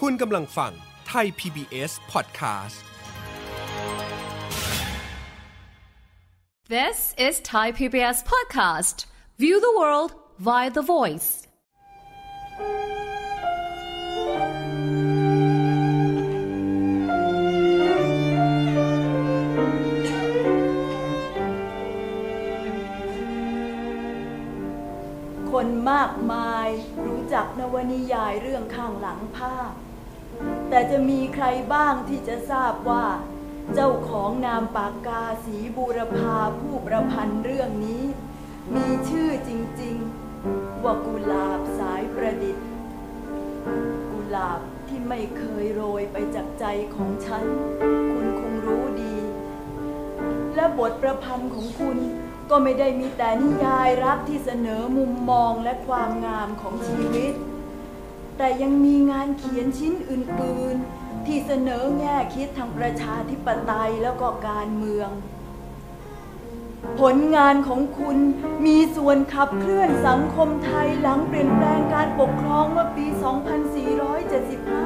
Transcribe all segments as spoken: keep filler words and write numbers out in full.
คุณกำลังฟังไทย พี บี เอส Podcast This is Thai พี บี เอส Podcast. View the world via the voice. คนมากมายรู้จักนวนิยายเรื่องข้างหลังภาพแต่จะมีใครบ้างที่จะทราบว่าเจ้าของนามปากกาสีบูรพาผู้ประพันธ์เรื่องนี้มีชื่อจริงๆว่ากุหลาบสายประดิษฐ์กุหลาบที่ไม่เคยโรยไปจากใจของฉันคุณคงรู้ดีและบทประพันธ์ของคุณก็ไม่ได้มีแต่นิยายรักที่เสนอมุมมองและความงามของชีวิตแต่ยังมีงานเขียนชิ้นอื่นๆที่เสนอแง่คิดทางประชาธิปไตยแล้วก็การเมืองผลงานของคุณมีส่วนขับเคลื่อนสังคมไทยหลังเปลี่ยนแปลงการปกครองเมื่อปี สองพันสี่ร้อยเจ็ดสิบห้า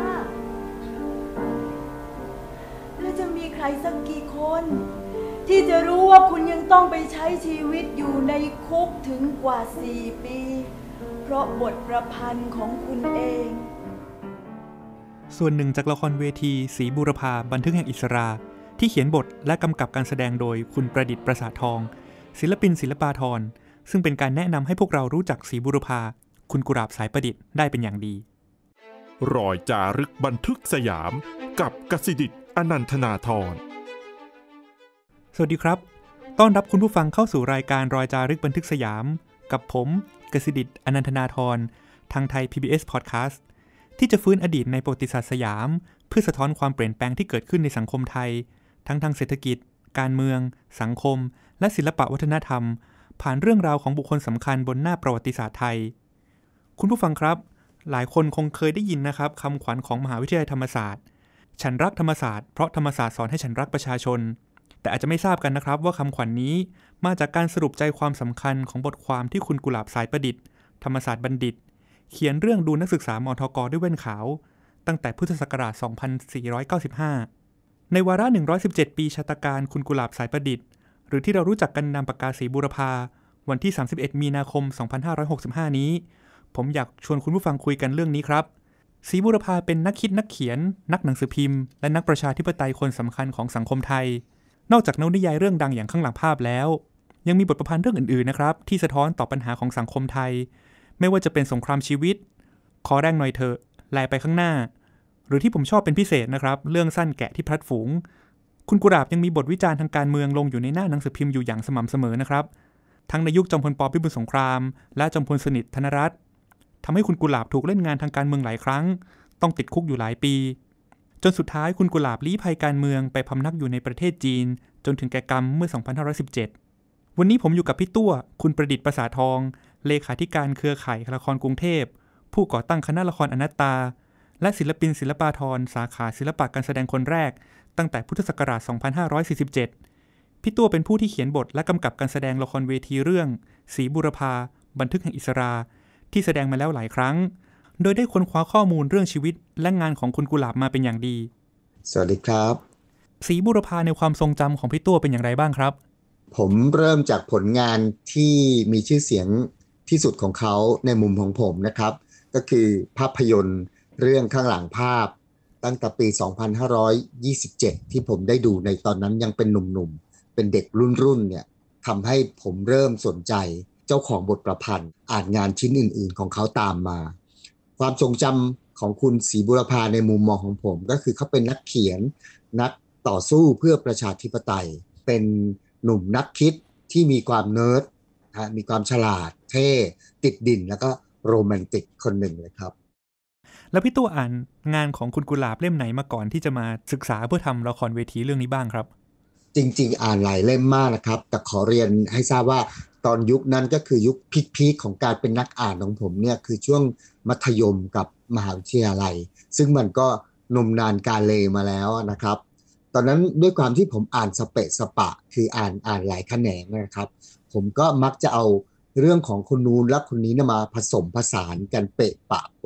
และจะมีใครสักกี่คนที่จะรู้ว่าคุณยังต้องไปใช้ชีวิตอยู่ในคุกถึงกว่าสี่ปีเพราะบทประพันธ์ของคุณเองส่วนหนึ่งจากละครเวทีศรีบูรพาบันทึกแห่งอิสราที่เขียนบทและกำกับการแสดงโดยคุณประดิษฐ์ประสาททองศิลปินศิลปาธรซึ่งเป็นการแนะนำให้พวกเรารู้จักศรีบูรพาคุณกุหลาบสายประดิษฐ์ได้เป็นอย่างดีรอยจารึกบันทึกสยามกับกสิดิษฐ์อนันทนาธรสวัสดีครับต้อนรับคุณผู้ฟังเข้าสู่รายการรอยจารึกบันทึกสยามกับผมกสิดิษฐ์อนันทนาธรทางไทย พี บี เอส Podcast ที่จะฟื้นอดีตในประวัติศาสตร์สยามเพื่อสะท้อนความเปลี่ยนแปลงที่เกิดขึ้นในสังคมไทยทั้งทางเศรษฐกิจการเมืองสังคมและศิลปวัฒนธรรมผ่านเรื่องราวของบุคคลสำคัญบนหน้าประวัติศาสตร์ไทยคุณผู้ฟังครับหลายคนคงเคยได้ยินนะครับคำขวัญของมหาวิทยาลัยธรรมศาสตร์ฉันรักธรรมศาสตร์เพราะธรรมศาสตร์สอนให้ฉันรักประชาชนแต่อาจจะไม่ทราบกันนะครับว่าคำขวัญ น, นี้มาจากการสรุปใจความสำคัญของบทความที่คุณกุหลาบสายประดิษฐ์ธรรมศาสตร์บัณฑิตเขียนเรื่องดูนักศึกษามทก.ด้วยแว่นขาวตั้งแต่พุทธศักราช สองพันสี่ร้อยเก้าสิบห้า ในวาระ หนึ่งร้อยสิบเจ็ด ปีชาตการคุณกุหลาบสายประดิษฐ์หรือที่เรารู้จักกันนามปากกาสีบูรพาวันที่ สามสิบเอ็ด มีนาคม สองพันห้าร้อยหกสิบห้า นี้ผมอยากชวนคุณผู้ฟังคุยกันเรื่องนี้ครับศรีบูรพาเป็นนักคิดนักเขียนนักหนังสือพิมพ์และนักประชาธิปไตยคนสำคัญของสังคมไทยนอกจากนวนิยายเรื่องดังอย่างข้างหลังภาพแล้วยังมีบทประพันธ์เรื่องอื่นๆนะครับที่สะท้อนต่อปัญหาของสังคมไทยไม่ว่าจะเป็นสงครามชีวิตขอแรงหน่อยเถอะแลไปข้างหน้าหรือที่ผมชอบเป็นพิเศษนะครับเรื่องสั้นแกะที่พลัดฝูงคุณกุหลาบยังมีบทวิจารณ์ทางการเมืองลงอยู่ในหน้าหนังสือพิมพ์อยู่อย่างสม่ำเสมอนะครับทั้งในยุคจอมพลป.พิบูลสงครามและจอมพลสฤษดิ์ธนรัตน์ทำให้คุณกุหลาบถูกเล่นงานทางการเมืองหลายครั้งต้องติดคุกอยู่หลายปีจนสุดท้ายคุณกุหลาบลี้ภัยการเมืองไปพำนักอยู่ในประเทศจีนจนถึงแก่กรรมเมื่อ สองพันห้าร้อยสิบเจ็ด วันนี้ผมอยู่กับพี่ตั้วคุณประดิษฐ์ประสาททองเลขาธิการเครือข่ายละครกรุงเทพผู้ก่อตั้งคณะละครอนัตตาและศิลปินศิลปาธรสาขาศิลปะการแสดงคนแรกตั้งแต่พุทธศักราช สองพันห้าร้อยสี่สิบเจ็ด พี่ตั้วเป็นผู้ที่เขียนบทและกำกับการแสดงละครเวทีเรื่องศรีบูรพาบันทึกแห่งอิสราที่แสดงมาแล้วหลายครั้งโดยได้ค้นคว้าข้อมูลเรื่องชีวิตและงานของคุณกุหลาบมาเป็นอย่างดีสวัสดีครับศรีบูรพาในความทรงจำของพี่ตั้วเป็นอย่างไรบ้างครับผมเริ่มจากผลงานที่มีชื่อเสียงที่สุดของเขาในมุมของผมนะครับก็คือภาพยนตร์เรื่องข้างหลังภาพตั้งแต่ปี สองพันห้าร้อยยี่สิบเจ็ด ที่ผมได้ดูในตอนนั้นยังเป็นหนุ่มๆเป็นเด็กรุ่นๆเนี่ยทำให้ผมเริ่มสนใจเจ้าของบทประพันธ์อ่านงานชิ้นอื่นๆของเขาตามมาความทรงจำของคุณศรีบูรพาในมุมมองของผมก็คือเขาเป็นนักเขียนนักต่อสู้เพื่อประชาธิปไตยเป็นหนุ่มนักคิดที่มีความเนิร์ดมีความฉลาดเท่ติดดินแล้วก็โรแมนติกคนหนึ่งเลยครับแล้วพี่ตั้วอ่านงานของคุณกุหลาบเล่มไหนมาก่อนที่จะมาศึกษาเพื่อทำละครเวทีเรื่องนี้บ้างครับจริงๆอ่านหลายเล่มมากนะครับแต่ขอเรียนให้ทราบว่าตอนยุคนั้นก็คือยุคพีคๆของการเป็นนักอ่านของผมเนี่ยคือช่วงมัธยมกับมหาวิทยาลัยซึ่งมันก็นมนานกาเลมาแล้วนะครับตอนนั้นด้วยความที่ผมอ่านสเปะสปะคืออ่านอ่านหลายแขนงนะครับผมก็มักจะเอาเรื่องของคนนู้นและคนนี้มาผสมผสานกันเปะปะปนป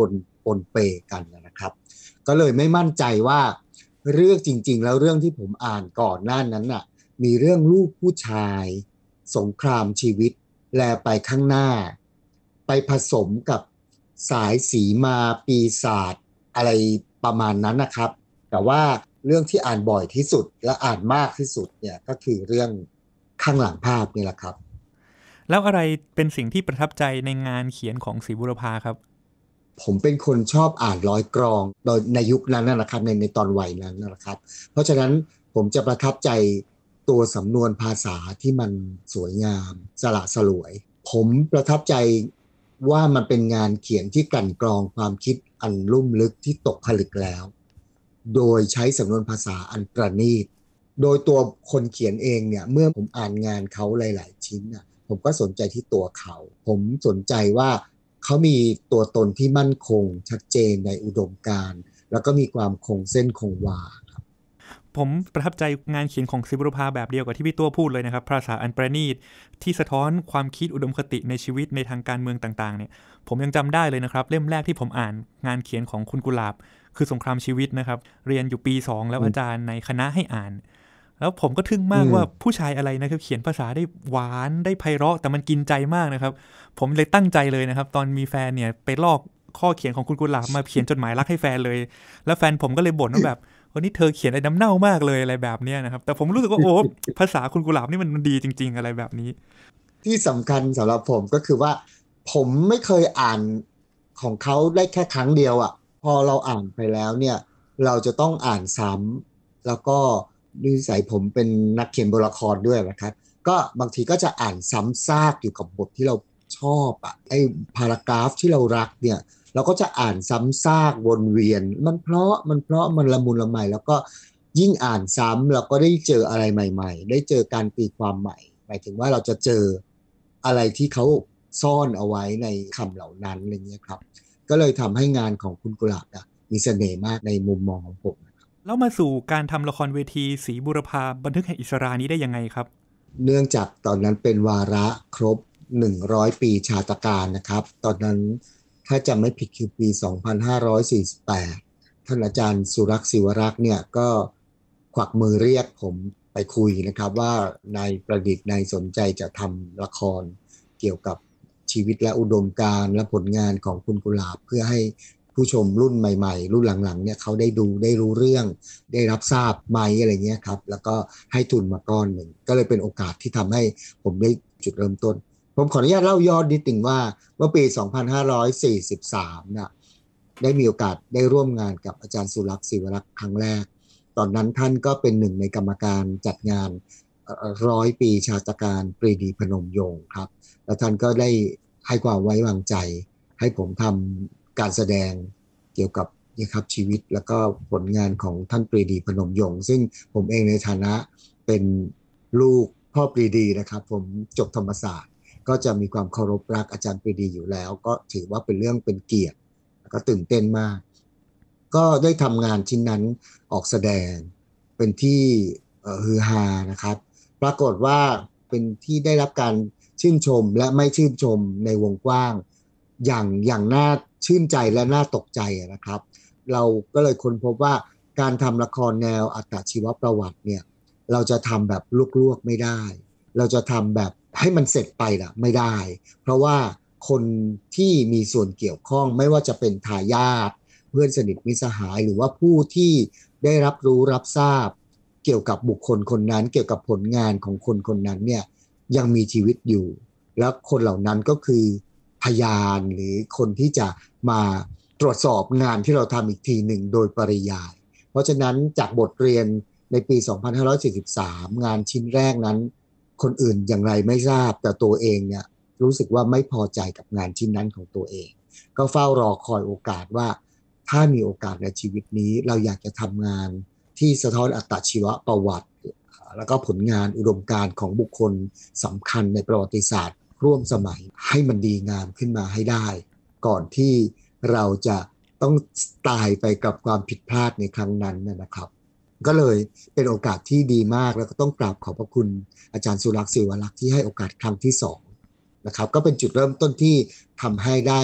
นเปกันนะครับก็เลยไม่มั่นใจว่าเรื่องจริงๆแล้วเรื่องที่ผมอ่านก่อนหน้านั้นน่ะมีเรื่องลูกผู้ชายสงครามชีวิตแลไปข้างหน้าไปผสมกับสายสีมาปีศาจอะไรประมาณนั้นนะครับแต่ว่าเรื่องที่อ่านบ่อยที่สุดและอ่านมากที่สุดเนี่ยก็คือเรื่องข้างหลังภาพนี่แหละครับแล้วอะไรเป็นสิ่งที่ประทับใจในงานเขียนของศรีบุรพาครับผมเป็นคนชอบอ่านร้อยกรองโดยในยุคนั้นนะครับในในตอนวัยนั้นนะครับเพราะฉะนั้นผมจะประทับใจตัวสำนวนภาษาที่มันสวยงามสละสลวยผมประทับใจว่ามันเป็นงานเขียนที่กลั่นกรองความคิดอันลุ่มลึกที่ตกผลึกแล้วโดยใช้สำนวนภาษาอันประณีตโดยตัวคนเขียนเองเนี่ยเมื่อผมอ่านงานเขาหลายๆชิ้นน่ะผมก็สนใจที่ตัวเขาผมสนใจว่าเขามีตัวตนที่มั่นคงชัดเจนในอุดมการณ์แล้วก็มีความคงเส้นคงวาครับผมประทับใจงานเขียนของศรีบุรพาแบบเดียวกับที่พี่ตัวพูดเลยนะครับภาษาอันประณีตที่สะท้อนความคิดอุดมคติในชีวิตในทางการเมืองต่างๆเนี่ยผมยังจำได้เลยนะครับเล่มแรกที่ผมอ่านงานเขียนของคุณกุหลาบคือสงครามชีวิตนะครับเรียนอยู่ปีสองแล้วอาจารย์ในคณะให้อ่านแล้วผมก็ทึ่งมากว่าผู้ชายอะไรนะครับเขียนภาษาได้หวานได้ไพเราะแต่มันกินใจมากนะครับผมเลยตั้งใจเลยนะครับตอนมีแฟนเนี่ยไปลอกข้อเขียนของคุณกุหลาบมาเขียนจดหมายรักให้แฟนเลยแล้วแฟนผมก็เลยบ่นว่าแบบวันนี้เธอเขียนอะไรน้ำเน่ามากเลยอะไรแบบนี้นะครับแต่ผมรู้สึกว่าโอ้ภาษาคุณกุหลาบนี่มันดีจริงๆอะไรแบบนี้ที่สำคัญสำหรับผมก็คือว่าผมไม่เคยอ่านของเขาได้แค่ครั้งเดียวอ่ะพอเราอ่านไปแล้วเนี่ยเราจะต้องอ่านซ้ำแล้วก็นิสัยผมเป็นนักเขียนบทละครด้วยนะครับก็บางทีก็จะอ่านซ้ำซากอยู่กับบทที่เราชอบอ่ะไอ้พารากราฟที่เรารักเนี่ยเราก็จะอ่านซ้ำซากวนเวียนมันเพราะมันเพราะมันละมุนละไมแล้วก็ยิ่งอ่านซ้ำเราก็ได้เจออะไรใหม่ๆได้เจอการตีความใหม่หมายถึงว่าเราจะเจออะไรที่เขาซ่อนเอาไว้ในคำเหล่านั้นอะไรเงี้ยครับก็เลยทำให้งานของคุณกุหลาบอ่ะมีเสน่ห์มากในมุมมองของผมแล้วมาสู่การทำละครเวทีศรีบุรพาบันทึกแห่งอิสรานี้ได้ยังไงครับเนื่องจากตอนนั้นเป็นวาระครบหนึ่งร้อยปีชาตการนะครับตอนนั้นถ้าจำไม่ผิดคือปีสองพันห้าร้อยสี่สิบแปดท่านอาจารย์สุรักษ์ศิวรักษ์เนี่ยก็ขวักมือเรียกผมไปคุยนะครับว่านายประดิษฐ์นายสนใจจะทำละครเกี่ยวกับชีวิตและอุดมการณ์และผลงานของคุณกุหลาบเพื่อให้ผู้ชมรุ่นใหม่ๆรุ่นหลังๆเนี่ยเขาได้ดูได้รู้เรื่องได้รับทราบไหมอะไรเงี้ยครับแล้วก็ให้ทุนมาก้อนหนึ่งก็เลยเป็นโอกาสที่ทำให้ผมได้จุดเริ่มต้นผมขออนุญาตเล่าย้อนนิดนึงว่าเมื่อปีสองพันห้าร้อยสี่สิบสามน่ะได้มีโอกาสได้ร่วมงานกับอาจารย์สุรักษ์ศิวรักษ์ครั้งแรกตอนนั้นท่านก็เป็นหนึ่งในกรรมการจัดงานร้อยปีชาตการปรีดีพนมยงค์ครับแล้วท่านก็ได้ให้ความไว้วางใจให้ผมทำการแสดงเกี่ยวกับนี่ครับชีวิตแล้วก็ผลงานของท่านปรีดีพนมยงค์ซึ่งผมเองในฐานะเป็นลูกพ่อปรีดีนะครับผมจบธรรมศาสตร์ก็จะมีความเคารพรักอาจารย์ปรีดีอยู่แล้วก็ถือว่าเป็นเรื่องเป็นเกียรติแล้วก็ตื่นเต้นมากก็ได้ทำงานชิ้นนั้นออกแสดงเป็นที่ฮือฮานะครับปรากฏว่าเป็นที่ได้รับการชื่นชมและไม่ชื่นชมในวงกว้างอย่างอย่างน่าชื่นใจและน่าตกใจนะครับเราก็เลยค้นพบว่าการทำละครแนวอัตชีวประวัติเนี่ยเราจะทำแบบลวกๆไม่ได้เราจะทำแบบให้มันเสร็จไปล่ะไม่ได้เพราะว่าคนที่มีส่วนเกี่ยวข้องไม่ว่าจะเป็นทายาทเพื่อนสนิทมิตรสหายหรือว่าผู้ที่ได้รับรู้รับทราบเกี่ยวกับบุคคลคนนั้นเกี่ยวกับผลงานของคนคนนั้นเนี่ยยังมีชีวิตอยู่แล้วคนเหล่านั้นก็คือพยานหรือคนที่จะมาตรวจสอบงานที่เราทำอีกทีหนึ่งโดยปริยายเพราะฉะนั้นจากบทเรียนในปีสองพันห้าร้อยสี่สิบสามงานชิ้นแรกนั้นคนอื่นอย่างไรไม่ทราบแต่ตัวเองเนี่ยรู้สึกว่าไม่พอใจกับงานชิ้นนั้นของตัวเองก็เฝ้ารอคอยโอกาสว่าถ้ามีโอกาสในชีวิตนี้เราอยากจะทำงานที่สะท้อนอัตชีวประวัติแล้วก็ผลงานอุดมการณ์ของบุคคลสำคัญในประวัติศาสตร์ร่วมสมัยให้มันดีงามขึ้นมาให้ได้ก่อนที่เราจะต้องตายไปกับความผิดพลาดในครั้งนั้นนะครับก็เลยเป็นโอกาสที่ดีมากแล้วก็ต้องกราบขอบพระคุณอาจารย์สุรักษ์ศิวรักษ์ที่ให้โอกาสครั้งที่สองนะครับก็เป็นจุดเริ่มต้นที่ทำให้ได้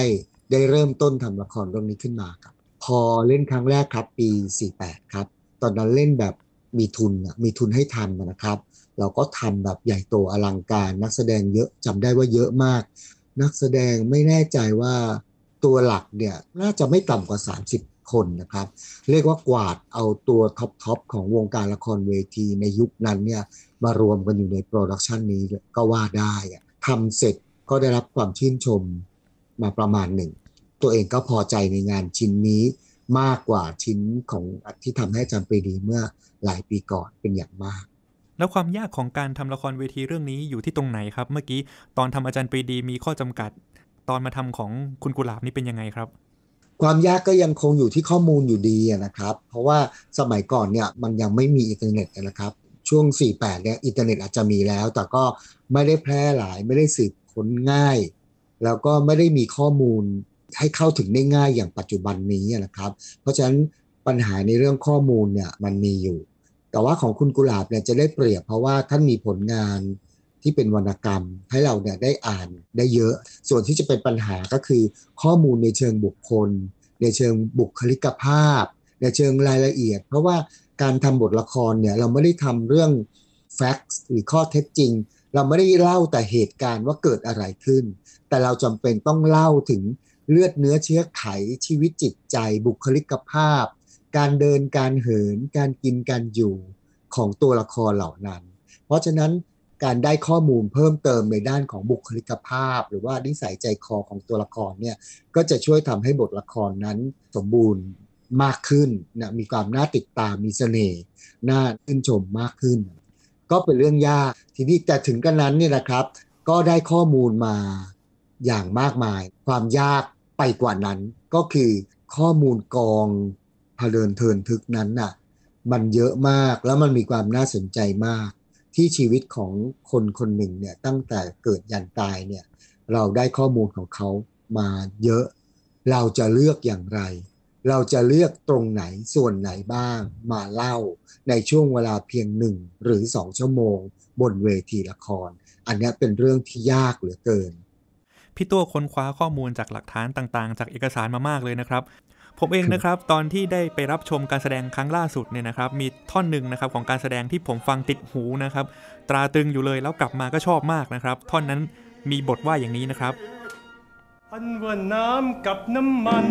ได้เริ่มต้นทำละครเรื่องนี้ขึ้นมาครับพอเล่นครั้งแรกครับปีสี่สิบแปดครับตอนนั้นเล่นแบบมีทุนมีทุนให้ทำนะครับเราก็ทำแบบใหญ่โตอลังการนักแสดงเยอะจำได้ว่าเยอะมากนักแสดงไม่แน่ใจว่าตัวหลักเนี่ยน่าจะไม่ต่ำกว่าสามสิบคนนะครับเรียกว่ากวาดเอาตัวท็อปๆของวงการละครเวทีในยุคนั้นเนี่ยมารวมกันอยู่ในโปรดักชันนี้ก็ว่าได้ทำเสร็จก็ได้รับความชื่นชมมาประมาณหนึ่งตัวเองก็พอใจในงานชิ้นนี้มากกว่าชิ้นของที่ทำให้อาจารย์ปรีดีเมื่อหลายปีก่อนเป็นอย่างมากแล้วความยากของการทำละครเวทีเรื่องนี้อยู่ที่ตรงไหนครับเมื่อกี้ตอนทำอาจารย์ปรีดีมีข้อจำกัดตอนมาทำของคุณกุหลาบนี่เป็นยังไงครับความยากก็ยังคงอยู่ที่ข้อมูลอยู่ดีนะครับเพราะว่าสมัยก่อนเนี่ยมันยังไม่มีอินเทอร์เน็ตนะครับช่วงสี่สิบแปดเนี่ยอินเทอร์เน็ตอาจจะมีแล้วแต่ก็ไม่ได้แพร่หลายไม่ได้สืบค้นง่ายแล้วก็ไม่ได้มีข้อมูลให้เข้าถึงได้ง่ายอย่างปัจจุบันนี้นะครับเพราะฉะนั้นปัญหาในเรื่องข้อมูลเนี่ยมันมีอยู่แต่ว่าของคุณกุหลาบเนี่ยจะได้เปรียบเพราะว่าท่านมีผลงานที่เป็นวรรณกรรมให้เราเนี่ยได้อ่านได้เยอะส่วนที่จะเป็นปัญหาก็คือข้อมูลในเชิงบุคคลในเชิงบุคลิกภาพในเชิงรายละเอียดเพราะว่าการทำบทละครเนี่ยเราไม่ได้ทำเรื่อง facts หรือข้อเท็จจริงเราไม่ได้เล่าแต่เหตุการณ์ว่าเกิดอะไรขึ้นแต่เราจำเป็นต้องเล่าถึงเลือดเนื้อเชื้อไขชีวิตจิตใจบุคลิกภาพการเดินการเหินการกินการอยู่ของตัวละครเหล่านั้นเพราะฉะนั้นการได้ข้อมูลเพิ่มเติมในด้านของบุคลิกภาพหรือว่านิสัยใจคอของตัวละครเนี่ยก็จะช่วยทำให้บทละครนั้นสมบูรณ์มากขึ้นนะมีความน่าติดตามมีเสน่ห์น่าชื่นชมมากขึ้นก็เป็นเรื่องยากทีนี้แต่ถึงกันนั้นเนี่ยนะครับก็ได้ข้อมูลมาอย่างมากมายความยากไปกว่านั้นก็คือข้อมูลกองพเดินเทินทึกนั้นน่ะมันเยอะมากแล้วมันมีความน่าสนใจมากที่ชีวิตของคนคนหนึ่งเนี่ยตั้งแต่เกิดยันตายเนี่ยเราได้ข้อมูลของเขามาเยอะเราจะเลือกอย่างไรเราจะเลือกตรงไหนส่วนไหนบ้างมาเล่าในช่วงเวลาเพียงหนึ่งหรือสองชั่วโมงบนเวทีละครอันนี้เป็นเรื่องที่ยากเหลือเกินพี่ตัวค้นคว้าข้อมูลจากหลักฐานต่างๆจากเอกสารมามากเลยนะครับผมเองนะครับตอนที่ได้ไปรับชมการแสดงครั้งล่าสุดเนี่ยนะครับมีท่อนหนึ่งนะครับของการแสดงที่ผมฟังติดหูนะครับตราตรึงอยู่เลยแล้วกลับมาก็ชอบมากนะครับท่อนนั้นมีบทว่าอย่างนี้นะครับอันว่าน้ำกับน้ำมัน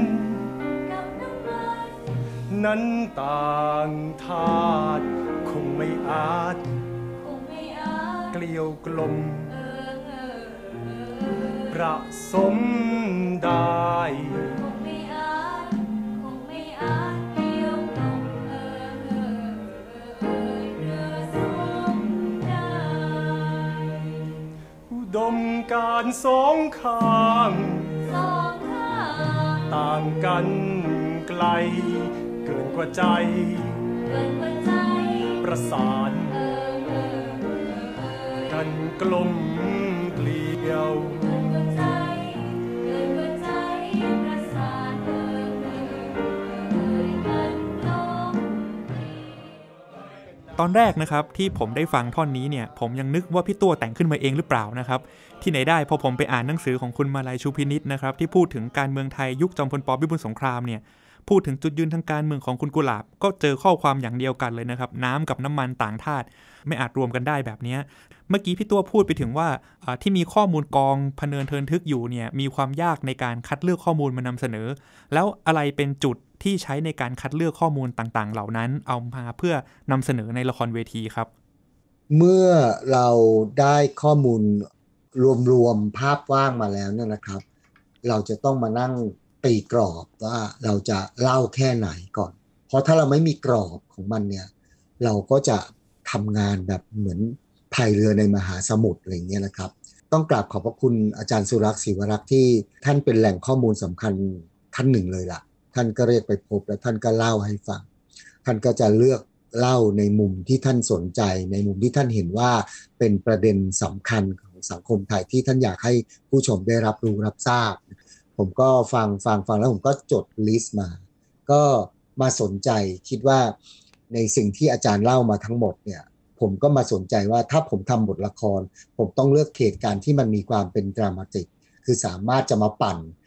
นั้นต่างธาตุคงไม่อาจเกลียวกลมประสมได้อุดมการสองข้างต่างกันไกลเกินกว่าใจประสานกันกลมเกลียวตอนแรกนะครับที่ผมได้ฟังท่อนนี้เนี่ยผมยังนึกว่าพี่ตัวแต่งขึ้นมาเองหรือเปล่านะครับที่ไหนได้พอผมไปอ่านหนังสือของคุณมาลัยชูพินิจนะครับที่พูดถึงการเมืองไทยยุคจอมพลป.พิบูลสงครามเนี่ยพูดถึงจุดยืนทางการเมืองของคุณกุหลาบก็เจอข้อความอย่างเดียวกันเลยนะครับน้ำกับน้ำมันต่างธาตุไม่อาจรวมกันได้แบบนี้เมื่อกี้พี่ตัวพูดไปถึงว่าที่มีข้อมูลกองพเนินเทินทึกอยู่เนี่ยมีความยากในการคัดเลือกข้อมูลมานำเสนอแล้วอะไรเป็นจุดที่ใช้ในการคัดเลือกข้อมูลต่างๆเหล่านั้นเอามาเพื่อนำเสนอในละครเวทีครับเมื่อเราได้ข้อมูลรวมๆภาพว่างมาแล้วเนี่ยนะครับเราจะต้องมานั่งตีกรอบว่าเราจะเล่าแค่ไหนก่อนเพราะถ้าเราไม่มีกรอบของมันเนี่ยเราก็จะทำงานแบบเหมือนพายเรือในมหาสมุทรอะไรอย่างเงี้ยนะครับต้องกราบขอบพระคุณอาจารย์สุรักษ์ศรีวรักษ์ที่ท่านเป็นแหล่งข้อมูลสำคัญท่านหนึ่งเลยล่ะท่านก็เรียกไปพบแล้วท่านก็เล่าให้ฟังท่านก็จะเลือกเล่าในมุมที่ท่านสนใจในมุมที่ท่านเห็นว่าเป็นประเด็นสำคัญของสังคมไทยที่ท่านอยากให้ผู้ชมได้รับรู้รับทราบผมก็ฟังฟังฟังแล้วผมก็จดลิสต์มาก็มาสนใจคิดว่าในสิ่งที่อาจารย์เล่ามาทั้งหมดเนี่ยผมก็มาสนใจว่าถ้าผมทำบทละครผมต้องเลือกเหตุการณ์ที่มันมีความเป็นดรามาติกคือสามารถจะมาปั่น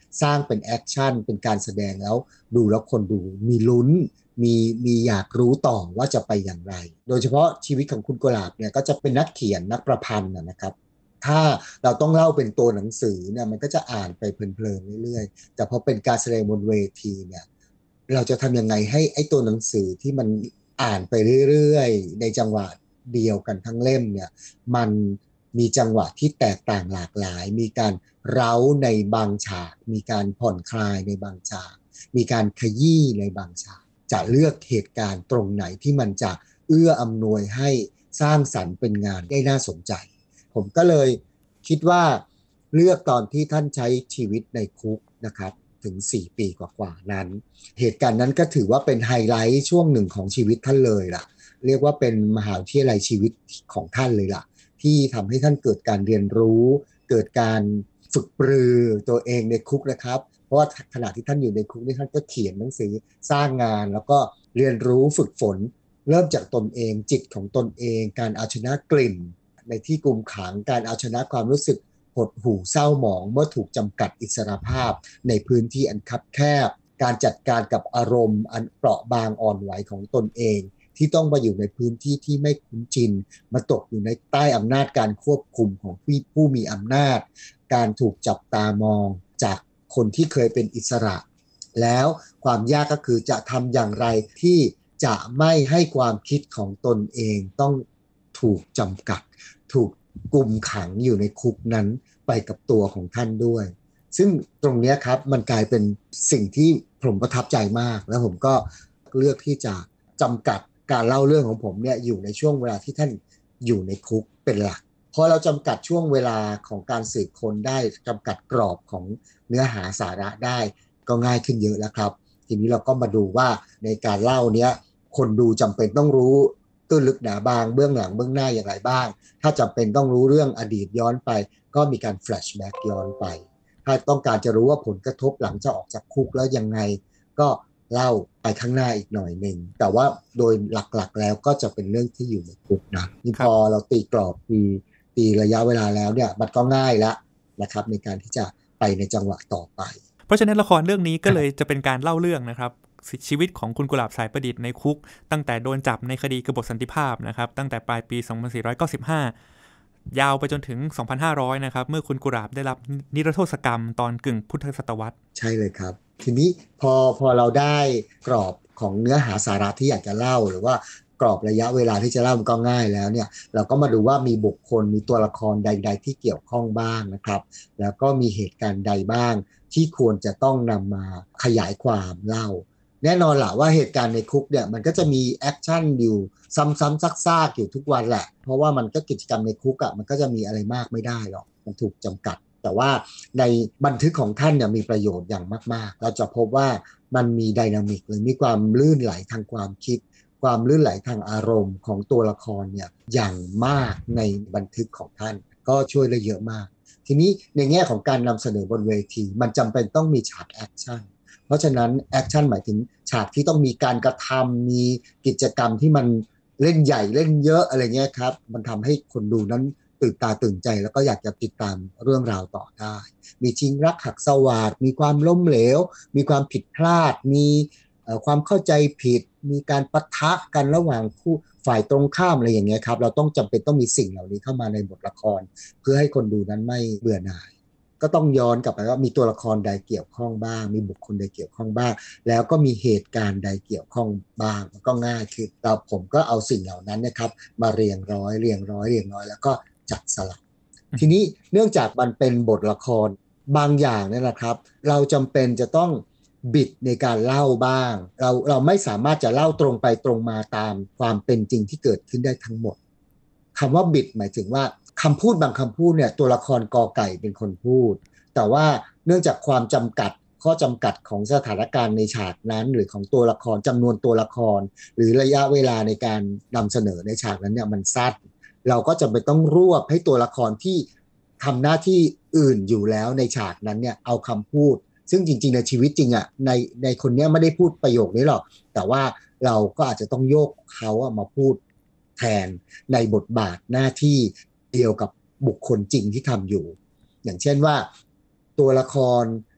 สร้างเป็นแอคชั่นเป็นการแสดงแล้วดูแล้วคนดูมีลุ้นมีมีอยากรู้ต่อว่าจะไปอย่างไรโดยเฉพาะชีวิตของคุณกุหลาบเนี่ยก็จะเป็นนักเขียนนักประพันธ์นะครับถ้าเราต้องเล่าเป็นตัวหนังสือเนี่ยมันก็จะอ่านไปเพลินๆเรื่อยๆแต่พอเป็นการแสดงบนเวทีเนี่ยเราจะทำยังไงให้ไอ้ตัวหนังสือที่มันอ่านไปเรื่อยๆในจังหวะเดียวกันทั้งเล่มเนี่ยมันมีจังหวะที่แตกต่างหลากหลายมีการเร้าในบางฉากมีการผ่อนคลายในบางฉากมีการขยี้ในบางฉากจะเลือกเหตุการณ์ตรงไหนที่มันจะเอื้ออำนวยให้สร้างสรรค์เป็นงานได้น่าสนใจผมก็เลยคิดว่าเลือกตอนที่ท่านใช้ชีวิตในคุกนะครับถึงสี่ปีกว่าๆนั้นเหตุการณ์นั้นก็ถือว่าเป็นไฮไลท์ช่วงหนึ่งของชีวิตท่านเลยล่ะเรียกว่าเป็นมหาวิทยาลัยชีวิตของท่านเลยล่ะที่ทำให้ท่านเกิดการเรียนรู้เกิดการฝึกปรือตัวเองในคุกนะครับเพราะว่าขณะที่ท่านอยู่ในคุกนี่ท่านก็เขียนหนังสือสร้างงานแล้วก็เรียนรู้ฝึกฝนเริ่มจากตนเองจิตของตนเองการเอาชนะกลิ่นในที่กุมขังการเอาชนะความรู้สึกหดหู่เศร้าหมองเมื่อถูกจำกัดอิสรภาพในพื้นที่อันคับแคบการจัดการกับอารมณ์อันเปราะบางอ่อนไหวของตนเองที่ต้องมาอยู่ในพื้นที่ที่ไม่คุ้นชินมาตกอยู่ในใต้อำนาจการควบคุมของผู้มีอำนาจการถูกจับตามองจากคนที่เคยเป็นอิสระแล้วความยากก็คือจะทำอย่างไรที่จะไม่ให้ความคิดของตนเองต้องถูกจำกัดถูกกุมขังอยู่ในคุกนั้นไปกับตัวของท่านด้วยซึ่งตรงนี้ครับมันกลายเป็นสิ่งที่ผมประทับใจมากแล้วผมก็เลือกที่จะจำกัดการเล่าเรื่องของผมเนี่ยอยู่ในช่วงเวลาที่ท่านอยู่ในคุกเป็นหลักพอเราจำกัดช่วงเวลาของการสืบค้นได้จำกัดกรอบของเนื้อหาสาระได้ก็ง่ายขึ้นเยอะแล้วครับทีนี้เราก็มาดูว่าในการเล่าเนี้ยคนดูจำเป็นต้องรู้ตื้นลึกหนาบางเบื้องหลังเบื้องหน้าอย่างไรบ้างถ้าจำเป็นต้องรู้เรื่องอดีตย้อนไปก็มีการแฟลชแบ็กย้อนไปถ้าต้องการจะรู้ว่าผลกระทบหลังจากออกจากคุกแล้วยังไงก็เล่าไปข้างหน้าอีกหน่อยหนึ่งแต่ว่าโดยหลักๆแล้วก็จะเป็นเรื่องที่อยู่ในคุกนะนี่พอเราตีกรอบตีตีระยะเวลาแล้วเนี่ยมันก็ง่ายแล้วนะครับในการที่จะไปในจังหวะต่อไปเพราะฉะนั้นละครเรื่องนี้ก็เลยจะเป็นการเล่าเรื่องนะครับชีวิตของคุณกุหลาบสายประดิษฐ์ในคุกตั้งแต่โดนจับในคดีกบฏสันติภาพนะครับตั้งแต่ปลายปีสองพันสี่ร้อยเก้าสิบห้ายาวไปจนถึงสองพันห้าร้อยนะครับเมื่อคุณกุหลาบได้รับนิรโทษกรรมตอนกึ่งพุทธศตวรรษใช่เลยครับทีนี้พอพอเราได้กรอบของเนื้อหาสาระที่อยากจะเล่าหรือว่ากรอบระยะเวลาที่จะเล่ามันก็ง่ายแล้วเนี่ยเราก็มาดูว่ามีบุคคลมีตัวละครใดๆที่เกี่ยวข้องบ้างนะครับแล้วก็มีเหตุการณ์ใดบ้างที่ควรจะต้องนำมาขยายความเล่าแน่นอนล่ะว่าเหตุการณ์ในคุกเนี่ยมันก็จะมีแอคชั่นอยู่ซ้ำๆซากๆอยู่ทุกวันแหละเพราะว่ามันก็กิจกรรมในคุกอ่ะมันก็จะมีอะไรมากไม่ได้หรอกมันถูกจำกัดแต่ว่าในบันทึกของท่านเนี่ยมีประโยชน์อย่างมากๆเราจะพบว่ามันมีไดนามิกหรือมีความลื่นไหลทางความคิดความลื่นไหลทางอารมณ์ของตัวละครเนี่ยอย่างมากในบันทึกของท่านก็ช่วยได้เยอะมากทีนี้ในแง่ของการนำเสนอบนเวทีมันจำเป็นต้องมีฉากแอคชั่นเพราะฉะนั้นแอคชั่นหมายถึงฉากที่ต้องมีการกระทำมีกิจกรรมที่มันเล่นใหญ่เล่นเยอะอะไรเงี้ยครับมันทำให้คนดูนั้นตื่นตาตื่นใจแล้วก็อยากจะติดตามเรื่องราวต่อได้มีชิงรักหักสวาทมีความล้มเหลวมีความผิดพลาดมีความเข้าใจผิดมีการปะทะกันระหว่างผู้ฝ่ายตรงข้ามอะไรอย่างเงี้ยครับเราต้องจำเป็นต้องมีสิ่งเหล่านี้เข้ามาในบทละครเพื่อให้คนดูนั้นไม่เบื่อหน่ายก็ต้องย้อนกลับไปว่ามีตัวละครใดเกี่ยวข้องบ้างมีบุคคลใดเกี่ยวข้องบ้างแล้วก็มีเหตุการณ์ใดเกี่ยวข้องบ้างมันก็ง่ายคือเราผมก็เอาสิ่งเหล่านั้นนะครับมาเรียงร้อยเรียงร้อยเรียงร้อยแล้วก็จัดสลับทีนี้เนื่องจากมันเป็นบทละครบางอย่างนี่แหละครับเราจำเป็นจะต้องบิดในการเล่าบ้างเราเราไม่สามารถจะเล่าตรงไปตรงมาตามความเป็นจริงที่เกิดขึ้นได้ทั้งหมดคำว่าบิดหมายถึงว่าคำพูดบางคำพูดเนี่ยตัวละครกอไก่เป็นคนพูดแต่ว่าเนื่องจากความจำกัดข้อจำกัดของสถานการณ์ในฉากนั้นหรือของตัวละครจำนวนตัวละครหรือระยะเวลาในการนำเสนอในฉากนั้นเนี่ยมันสั้นเราก็จะไปต้องรวบให้ตัวละครที่ทำหน้าที่อื่นอยู่แล้วในฉากนั้นเนี่ยเอาคำพูดซึ่งจริงๆในชีวิตจริงอ่ะในในคนนี้ไม่ได้พูดประโยคนี้หรอกแต่ว่าเราก็อาจจะต้องโยกเขาอะมาพูดแทนในบทบาทหน้าที่เดียวกับบุคคลจริงที่ทำอยู่อย่างเช่นว่าตัวละคร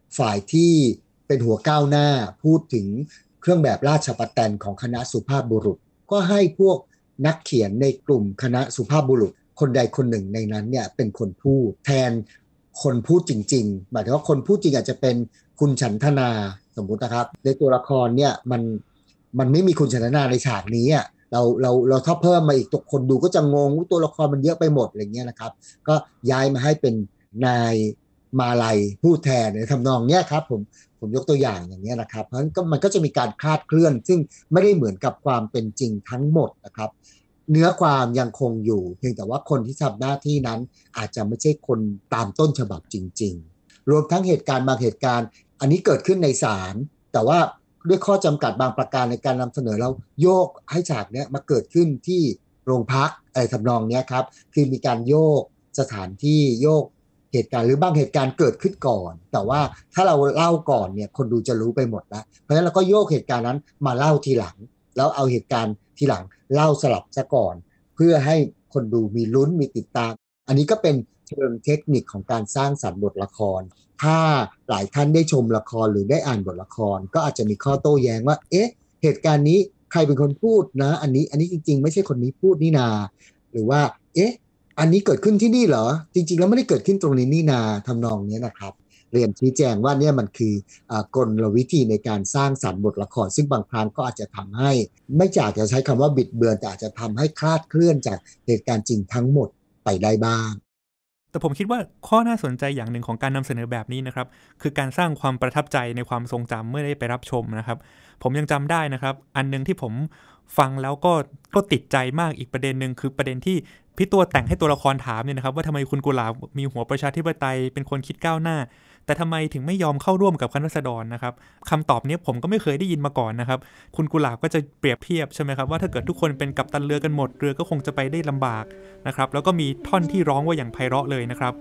ฝ่ายที่เป็นหัวก้าวหน้าพูดถึงเครื่องแบบราชประแตนของคณะสุภาพบุรุษก็ให้พวกนักเขียนในกลุ่มคณะสุภาพบุรุษคนใดคนหนึ่งในนั้นเนี่ยเป็นคนพูดแทนคนพูดจริงๆหมายถึงว่าคนพูดจริงอาจจะเป็นคุณฉันทนาสมมุตินะครับในตัวละครเนี่ยมันมันไม่มีคุณฉันทนาในฉากนี้อ่ะเราเราเราถ้าเพิ่มมาอีกตัวคนดูก็จะงงตัวละครมันเยอะไปหมดอะไรเงี้ยนะครับก็ย้ายมาให้เป็นนายมาลัยพูดแทนในทำนองเนี้ยครับผมผมยกตัวอย่างอย่างนี้นะครับเพราะฉะนั้นก็มันก็จะมีการคลาดเคลื่อนซึ่งไม่ได้เหมือนกับความเป็นจริงทั้งหมดนะครับเนื้อความยังคงอยู่เพียงแต่ว่าคนที่ทำหน้าที่นั้นอาจจะไม่ใช่คนตามต้นฉบับจริงๆรวมทั้งเหตุการณ์บางเหตุการณ์อันนี้เกิดขึ้นในศาลแต่ว่าด้วยข้อจำกัดบางประการในการนำเสนอแล้วโยกให้ฉากเนี้ยมาเกิดขึ้นที่โรงพักอะไรทำนองเนี้ยครับคือมีการโยกสถานที่โยกเหตุการณ์หรือบางเหตุการณ์เกิดขึ้นก่อนแต่ว่าถ้าเราเล่าก่อนเนี่ยคนดูจะรู้ไปหมดแล้วเพราะฉะนั้นเราก็โยกเหตุการณ์นั้นมาเล่าทีหลังแล้วเอาเหตุการณ์ทีหลังเล่าสลับซะก่อนเพื่อให้คนดูมีลุ้นมีติดตามอันนี้ก็เป็นเชิงเทคนิคของการสร้างสรรค์บทละครถ้าหลายท่านได้ชมละครหรือได้อ่านบทละครก็อาจจะมีข้อโต้แย้งว่าเอ๊ะเหตุการณ์นี้ใครเป็นคนพูดนะอันนี้อันนี้จริงๆไม่ใช่คนนี้พูดนี่นาหรือว่าเอ๊ะอันนี้เกิดขึ้นที่นี่เหรอจริงๆแล้วไม่ได้เกิดขึ้นตรงนี้นี่นาทำนองนี้นะครับเรียนชี้แจงว่าเนี่ยมันคือกลวิธีในการสร้างสรรค์บทละครซึ่งบางครั้งก็อาจจะทำให้ไม่จากจะใช้คำว่าบิดเบือนแต่อาจจะทำให้คลาดเคลื่อนจากเหตุการณ์จริงทั้งหมดไปได้บ้างแต่ผมคิดว่าข้อน่าสนใจอย่างหนึ่งของการนำเสนอแบบนี้นะครับคือการสร้างความประทับใจในความทรงจำเมื่อได้ไปรับชมนะครับผมยังจำได้นะครับอันนึงที่ผมฟังแล้วก็ก็ติดใจมากอีกประเด็นนึงคือประเด็นที่พี่ตัวแต่งให้ตัวละครถามเนี่ยนะครับว่าทำไมคุณกุหลาบมีหัวประชาธิปไตยเป็นคนคิดก้าวหน้าแต่ทำไมถึงไม่ยอมเข้าร่วมกับคณะราษฎรนะครับคำตอบนี้ผมก็ไม่เคยได้ยินมาก่อนนะครับคุณกุหลาบก็จะเปรียบเทียบใช่ไหมครับว่าถ้าเกิดทุกคนเป็นกัปตันเรือกันหมดเรือก็คงจะไปได้ลำบากนะครับแล้วก็มีท่อนที่ร้องว่าอย่างไพเราะเลยนะครับ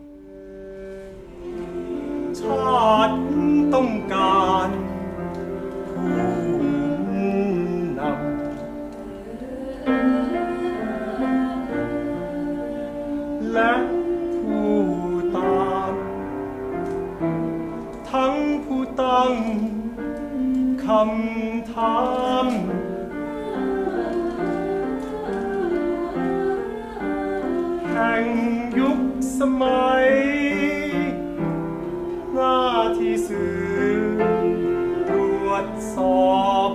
ชาติต้องการผู้นำและผู้ตามทั้งผู้ตั้งคำถามแห่งยุคสมัยหน้าที่สื่อตรวจสอบ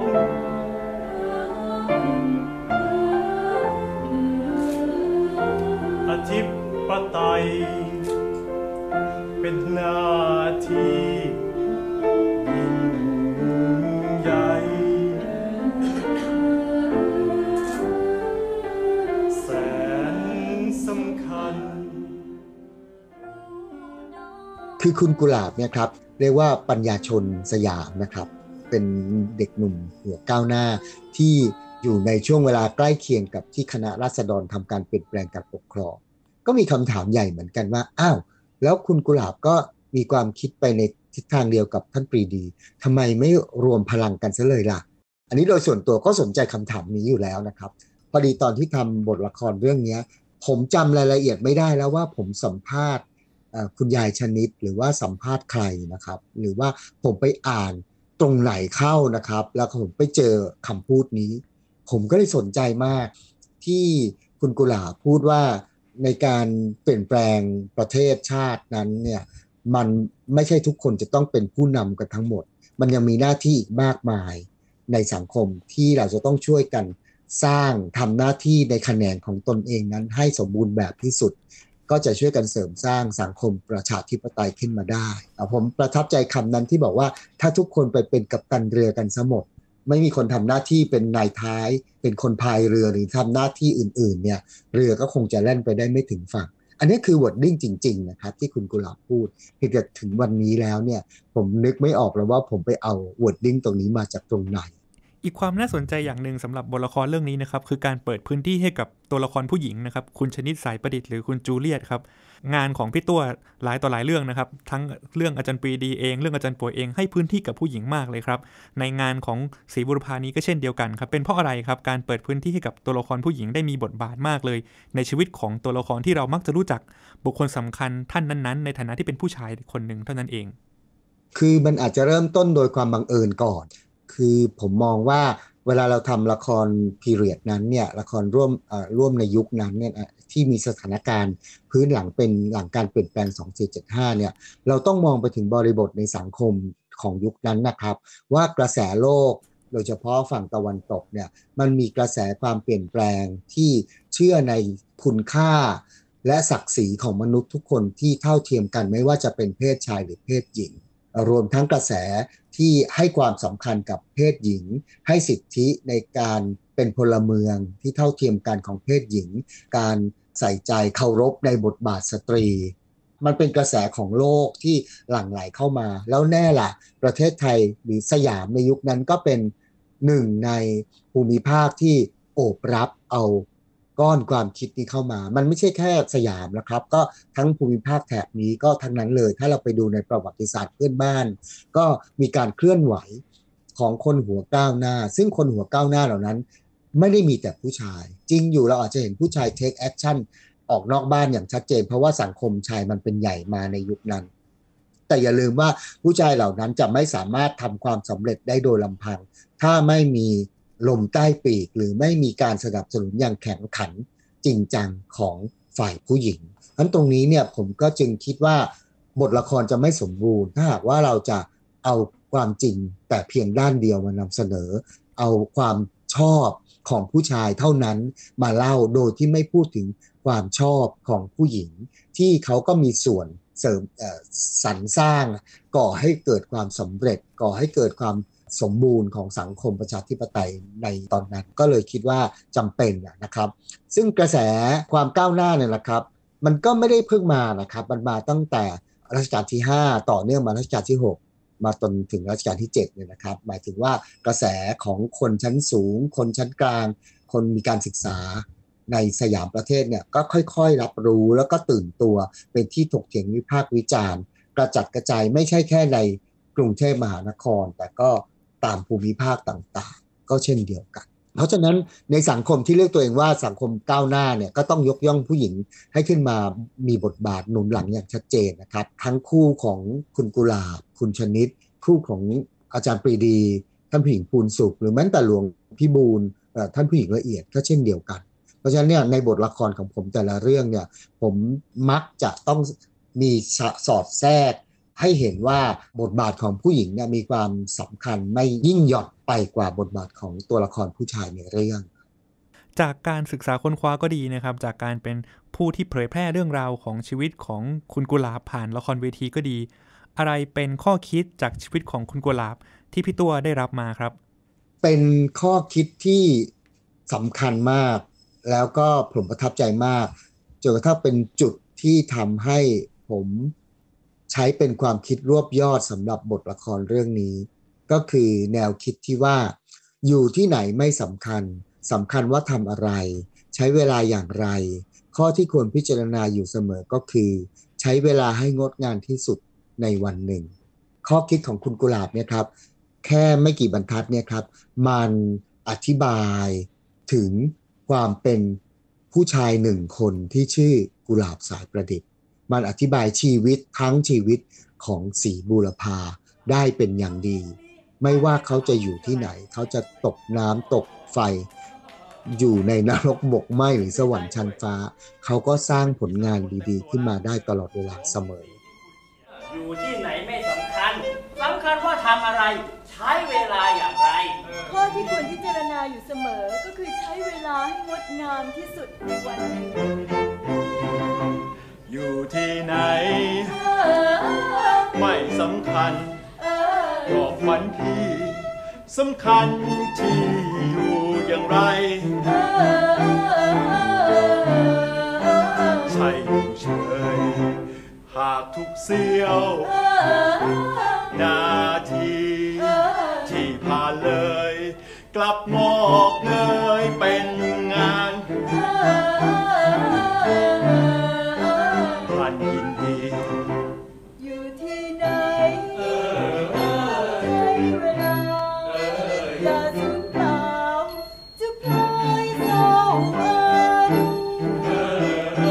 อธิปไตยเป็นหน้าที่ยิ่งใหญ่แสนสำคัญคือคุณกุหลาบเนี่ยครับเรียกว่าปัญญาชนสยามนะครับเป็นเด็กหนุ่มหัวก้าวหน้าที่อยู่ในช่วงเวลาใกล้เคียงกับที่คณะราษฎรทำการเปลี่ยนแปลงการปกครองก็มีคำถามใหญ่เหมือนกันว่าอ้าวแล้วคุณกุหลาบก็มีความคิดไปในทิศทางเดียวกับท่านปรีดีทำไมไม่รวมพลังกันซะเลยล่ะอันนี้โดยส่วนตัวก็สนใจคำถามนี้อยู่แล้วนะครับพอดีตอนที่ทำบทละครเรื่องนี้ผมจำรายละเอียดไม่ได้แล้วว่าผมสัมภาษณ์คุณยายชนิดหรือว่าสัมภาษณ์ใครนะครับหรือว่าผมไปอ่านตรงไหนเข้านะครับแล้วผมไปเจอคำพูดนี้ผมก็เลยสนใจมากที่คุณกุหลาบพูดว่าในการเปลี่ยนแปลงประเทศชาตินั้นเนี่ยมันไม่ใช่ทุกคนจะต้องเป็นผู้นำกันทั้งหมดมันยังมีหน้าที่อีกมากมายในสังคมที่เราจะต้องช่วยกันสร้างทำหน้าที่ในแขนงของตนเองนั้นให้สมบูรณ์แบบที่สุดก็จะช่วยกันเสริมสร้างสังคมประชาธิปไตยขึ้นมาได้ผมประทับใจคำนั้นที่บอกว่าถ้าทุกคนไปเป็นกัปตันเรือกันซะหมดไม่มีคนทำหน้าที่เป็นนายท้ายเป็นคนพายเรือหรือทำหน้าที่อื่นๆเนี่ยเรือก็คงจะแล่นไปได้ไม่ถึงฝั่งอันนี้คือ wording จริงๆนะครับที่คุณกุหลาบพูดเพียงแต่ถึงวันนี้แล้วเนี่ยผมนึกไม่ออกแล้วว่าผมไปเอา wording ตรงนี้มาจากตรงไหนอีกความน่าสนใจอย่างหนึ่งสำหรับบทละครเรื่องนี้นะครับคือการเปิดพื้นที่ให้กับตัวละครผู้หญิงนะครับคุณชนิดสายประดิษฐ์หรือคุณจูเลียตครับงานของพี่ตัวหลายต่อหลายเรื่องนะครับทั้งเรื่องอาจารย์ปรีดีเองเรื่องอาจารย์ป่วยเองให้พื้นที่กับผู้หญิงมากเลยครับในงานของศรีบุรพานี้ก็เช่นเดียวกันครับเป็นเพราะอะไรครับการเปิดพื้นที่ให้กับตัวละครผู้หญิงได้มีบทบาทมากเลยในชีวิตของตัวละครที่เรามักจะรู้จักบุคคลสำคัญท่านนั้นๆในฐานะที่เป็นผู้ชายคนหนึ่งเท่านั้นเองคือมันอาจจะเริ่มต้นโดยความบังเอิญก่อนคือผมมองว่าเวลาเราทำละครพีเรียดนั้นเนี่ยละครร่วมร่วมในยุคนั้นเนี่ยที่มีสถานการณ์พื้นหลังเป็นหลังการเปลี่ยนแปลงสองสี่เจ็ดห้าเนี่ยเราต้องมองไปถึงบริบทในสังคมของยุคนั้นนะครับว่ากระแสโลกโดยเฉพาะฝั่งตะวันตกเนี่ยมันมีกระแสความเปลี่ยนแปลงที่เชื่อในคุณค่าและศักดิ์ศรีของมนุษย์ทุกคนที่เท่าเทียมกันไม่ว่าจะเป็นเพศชายหรือเพศหญิงรวมทั้งกระแสที่ให้ความสำคัญกับเพศหญิงให้สิทธิในการเป็นพลเมืองที่เท่าเทียมกันของเพศหญิงการใส่ใจเคารพในบทบาทสตรีมันเป็นกระแสของโลกที่หลั่งไหลเข้ามาแล้วแน่ล่ะประเทศไทยหรือสยามในยุคนั้นก็เป็นหนึ่งในภูมิภาคที่โอบรับเอาก้อนความคิดนี้เข้ามามันไม่ใช่แค่สยามนะครับก็ทั้งภูมิภาคแถบนี้ก็ทั้งนั้นเลยถ้าเราไปดูในประวัติศาสตร์เพื่อนบ้านก็มีการเคลื่อนไหวของคนหัวก้าวหน้าซึ่งคนหัวก้าวหน้าเหล่านั้นไม่ได้มีแต่ผู้ชายจริงอยู่เราอาจจะเห็นผู้ชาย take action ออกนอกบ้านอย่างชัดเจนเพราะว่าสังคมชายมันเป็นใหญ่มาในยุคนั้นแต่อย่าลืมว่าผู้ชายเหล่านั้นจะไม่สามารถทำความสำเร็จได้โดยลำพังถ้าไม่มีลมใต้ปีกหรือไม่มีการสนับสนุนอย่างแข็งขันจริงจังของฝ่ายผู้หญิงเพราะฉะนั้นตรงนี้เนี่ยผมก็จึงคิดว่าบทละครจะไม่สมบูรณ์ถ้าหากว่าเราจะเอาความจริงแต่เพียงด้านเดียวมานำเสนอเอาความชอบของผู้ชายเท่านั้นมาเล่าโดยที่ไม่พูดถึงความชอบของผู้หญิงที่เขาก็มีส่วนเสริมสรรสร้างก่อให้เกิดความสำเร็จก่อให้เกิดความสมบูรณ์ของสังคมประชาธิปไตยในตอนนั้นก็เลยคิดว่าจำเป็นนะครับซึ่งกระแสความก้าวหน้าเนี่ยนะครับมันก็ไม่ได้เพิ่งมานะครับมันมาตั้งแต่รัชกาลที่ห้าต่อเนื่องมารัชกาลที่หกมาจนถึงรัชกาลที่เจ็ดเนี่ยนะครับหมายถึงว่ากระแสของคนชั้นสูงคนชั้นกลางคนมีการศึกษาในสยามประเทศเนี่ยก็ค่อยๆรับรู้แล้วก็ตื่นตัวเป็นที่ถกเถียงวิพากษ์วิจารณ์กระจัดกระจายไม่ใช่แค่ในกรุงเทพมหานครแต่ก็ตามภูมิภาคต่างๆก็เช่นเดียวกันเพราะฉะนั้นในสังคมที่เรียกตัวเองว่าสังคมก้าวหน้าเนี่ยก็ต้องยกย่องผู้หญิงให้ขึ้นมามีบทบาทหนุนหลังอย่างชัดเจนนะครับทั้งคู่ของคุณกุหลาบคุณชนิดคู่ของอาจารย์ปรีดีท่านผู้หญิงภูลสุขหรือแม้แต่หลวงพี่บูลท่านผู้หญิงละเอียดก็เช่นเดียวกันเพราะฉะนั้นเนี่ยในบทละครของผมแต่ละเรื่องเนี่ยผมมักจะต้องมีสอดแทรกให้เห็นว่าบทบาทของผู้หญิงเนี่ยมีความสำคัญไม่ยิ่งหย่อนไปกว่าบทบาทของตัวละครผู้ชายในเรื่องจากการศึกษาค้นคว้าก็ดีนะครับจากการเป็นผู้ที่เผยแพร่เรื่องราวของชีวิตของคุณกุหลาบผ่านละครเวทีก็ดีอะไรเป็นข้อคิดจากชีวิตของคุณกุหลาบที่พี่ตัวได้รับมาครับเป็นข้อคิดที่สำคัญมากแล้วก็ผมประทับใจมากจนกระทั่งเป็นจุดที่ทำให้ผมใช้เป็นความคิดรวบยอดสำหรับบทละครเรื่องนี้ก็คือแนวคิดที่ว่าอยู่ที่ไหนไม่สำคัญสำคัญว่าทำอะไรใช้เวลาอย่างไรข้อที่ควรพิจารณาอยู่เสมอก็คือใช้เวลาให้งดงามที่สุดในวันหนึ่งข้อคิดของคุณกุหลาบเนี่ยครับแค่ไม่กี่บรรทัดเนี่ยครับมันอธิบายถึงความเป็นผู้ชายหนึ่งคนที่ชื่อกุหลาบสายประดิษฐ์มันอธิบายชีวิตทั้งชีวิตของศรีบูรพาได้เป็นอย่างดีไม่ว่าเขาจะอยู่ที่ไหนเขาจะตกน้ำตกไฟอยู่ในนรกบกไหม้หรือสวรรค์ชั้นฟ้าเขาก็สร้างผลงานดีๆขึ้นมาได้ตลอดเวลาเสมออยู่ที่ไหนไม่สำคัญสำคัญว่าทำอะไรใช้เวลาอย่างไรข้อที่ควรพิจารณาอยู่เสมอก็คือใช้เวลาให้งดงามที่สุดในวันหนึ่งอยู่ที่ไหนไม่สำคัญบอกวันที่สำคัญที่อยู่อย่างไรใช่อยู่เฉยหากทุกเสี้ยวนาทีที่ผ่านเลยกลับงอกเงยเป็นงานพันยินดีอยู่ที่ไหนใช้เวลาอย่าสูญเปล่าจะพลอยเศร้าอาดู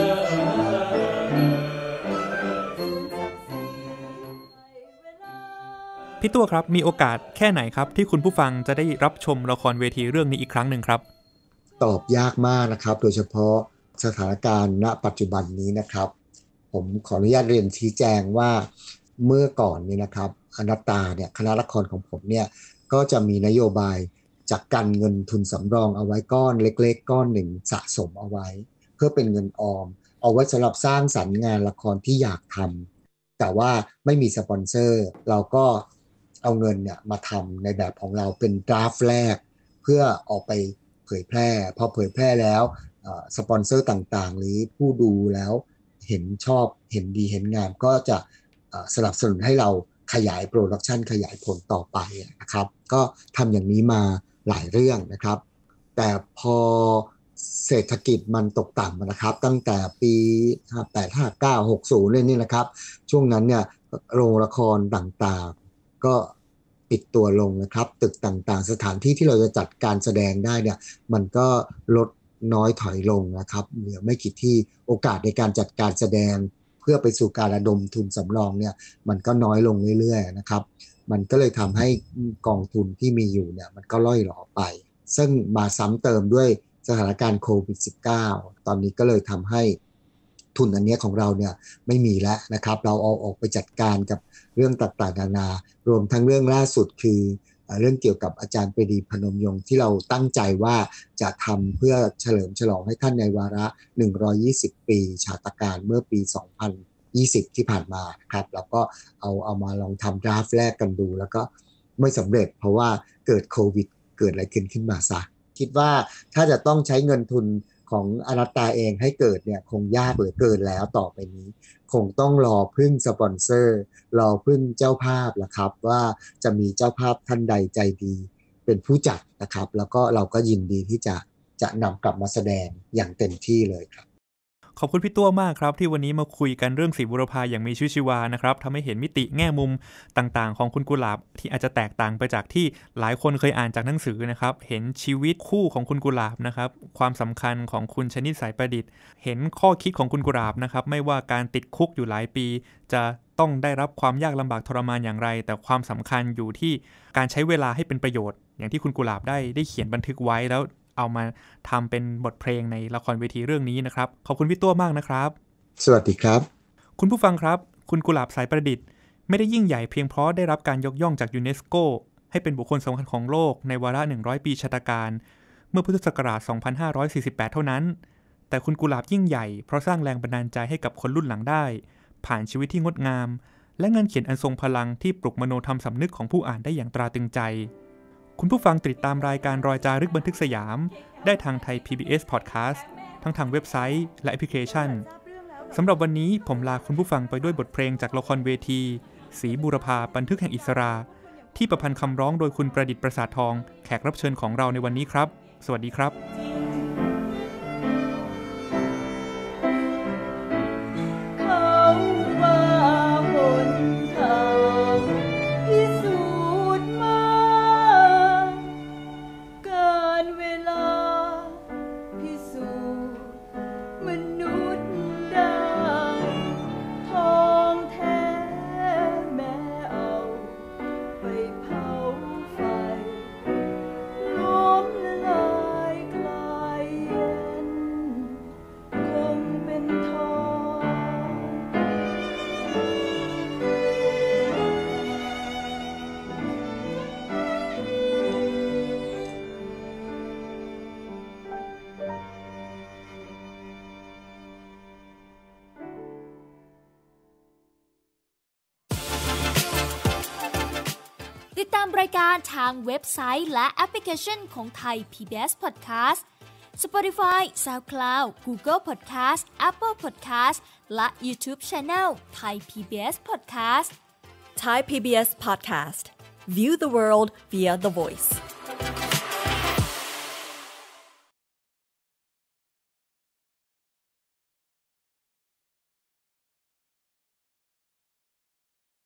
สูญศักดิ์ศรีให้เวลาพี่ตัวครับมีโอกาสแค่ไหนครับที่คุณผู้ฟังจะได้รับชมละครเวทีเรื่องนี้อีกครั้งหนึ่งครับตอบยากมากนะครับโดยเฉพาะสถานการณ์ณปัจจุบันนี้นะครับผมขออนุญาตเรียนชี้แจงว่าเมื่อก่อนนี้นะครับอนัตตาเนี่ยคณะละครของผมเนี่ยก็จะมีนโยบายจัดการเงินทุนสำรองเอาไว้ก้อนเล็กๆก้อนหนึ่งสะสมเอาไว้เพื่อเป็นเงินออมเอาไว้สำหรับสร้างสรรค์งานละครที่อยากทำแต่ว่าไม่มีสปอนเซอร์เราก็เอาเงินเนี่ยมาทำในแบบของเราเป็นดราฟต์แรกเพื่อออกไปเผยแพร่พอเผยแพร่แล้วสปอนเซอร์ต่างๆหรือผู้ดูแล้วเห็นชอบเห็นดีเห็นงามก็จะสนับสนุนให้เราขยายโปรดักชันขยายผลต่อไปนะครับก็ทำอย่างนี้มาหลายเรื่องนะครับแต่พอเศรษฐกิจมันตกต่ำนะครับตั้งแต่ปีห้าแปด ห้าเก้า หกสิบเลยนี่นะครับช่วงนั้นเนี่ยโรงละครต่างๆก็ปิดตัวลงนะครับตึกต่างๆสถานที่ที่เราจะจัดการแสดงได้เนี่ยมันก็ลดน้อยถอยลงนะครับเหลือไม่กี่ที่โอกาสในการจัดการแสดงเพื่อไปสู่การระดมทุนสำรองเนี่ยมันก็น้อยลงเรื่อยๆนะครับมันก็เลยทำให้กองทุนที่มีอยู่เนี่ยมันก็ล่อยหลอไปซึ่งมาซ้ำเติมด้วยสถานการณ์โควิด สิบเก้า ตอนนี้ก็เลยทำให้ทุนอันนี้ของเราเนี่ยไม่มีแล้วนะครับเราเอาออกไปจัดการกับเรื่องต่างๆนานารวมทั้งเรื่องล่าสุดคือเรื่องเกี่ยวกับอาจารย์ปรีดีพนมยงค์ที่เราตั้งใจว่าจะทำเพื่อเฉลิมฉลองให้ท่านในวาระหนึ่งร้อยยี่สิบปีชาตการเมื่อปีสองพันยี่สิบที่ผ่านมาครับแล้วก็เอาเอามาลองทำดราฟต์แรกกันดูแล้วก็ไม่สำเร็จเพราะว่าเกิดโควิดเกิดอะไรขึ้นขึ้นมาซะคิดว่าถ้าจะต้องใช้เงินทุนของอนัตตาเองให้เกิดเนี่ยคงยากเหลือเกินแล้วต่อไปนี้คงต้องรอพึ่งสปอนเซอร์รอพึ่งเจ้าภาพละครับว่าจะมีเจ้าภาพท่านใดใจดีเป็นผู้จัดนะครับแล้วก็เราก็ยินดีที่จะจะนำกลับมาแสดงอย่างเต็มที่เลยครับขอบคุณพี่ตัวมากครับที่วันนี้มาคุยกันเรื่องศรีบุรพาอย่างมีชีวิตชีวานะครับทำให้เห็นมิติแง่มุมต่างๆของคุณกุหลาบที่อาจจะแตกต่างไปจากที่หลายคนเคยอ่านจากหนังสือนะครับเห็นชีวิตคู่ของคุณกุหลาบนะครับความสำคัญของคุณชนิดสายประดิษฐ์เห็นข้อคิดของคุณกุหลาบนะครับไม่ว่าการติดคุกอยู่หลายปีจะต้องได้รับความยากลำบากทรมานอย่างไรแต่ความสำคัญอยู่ที่การใช้เวลาให้เป็นประโยชน์อย่างที่คุณกุหลาบได้ได้เขียนบันทึกไว้แล้วเอามาทำเป็นบทเพลงในละครเวทีเรื่องนี้นะครับขอบคุณพี่ตัวมากนะครับสวัสดีครับคุณผู้ฟังครับคุณกุหลาบสายประดิษฐ์ไม่ได้ยิ่งใหญ่เพียงเพราะได้รับการยกย่องจากยูเนสโกให้เป็นบุคคลสำคัญของโลกในวาระหนึ่งร้อยปีชาตการเมื่อพุทธศักราชสองพันห้าร้อยสี่สิบแปดเท่านั้นแต่คุณกุหลาบยิ่งใหญ่เพราะสร้างแรงบันดาลใจให้กับคนรุ่นหลังได้ผ่านชีวิตที่งดงามและงานเขียนอันทรงพลังที่ปลุกมโนธรรมสำนึกของผู้อ่านได้อย่างตราตรึงใจคุณผู้ฟังติดตามรายการรอยจารึกบันทึกสยามได้ทางไทย พี บี เอส Podcast ทั้งทางเว็บไซต์และแอปพลิเคชันสำหรับวันนี้ผมลาคุณผู้ฟังไปด้วยบทเพลงจากละครเวทีศรีบูรพาบันทึกแห่งอิสราที่ประพันธ์คำร้องโดยคุณประดิษฐ์ประสาททองแขกรับเชิญของเราในวันนี้ครับสวัสดีครับติดตามรายการทางเว็บไซต์และแอปพลิเคชันของไทย พี บี เอส Podcast Spotify, SoundCloud, Google Podcast, Apple Podcast และ YouTube Channel Thai พี บี เอส Podcast Thai พี บี เอส Podcast View the world via the voice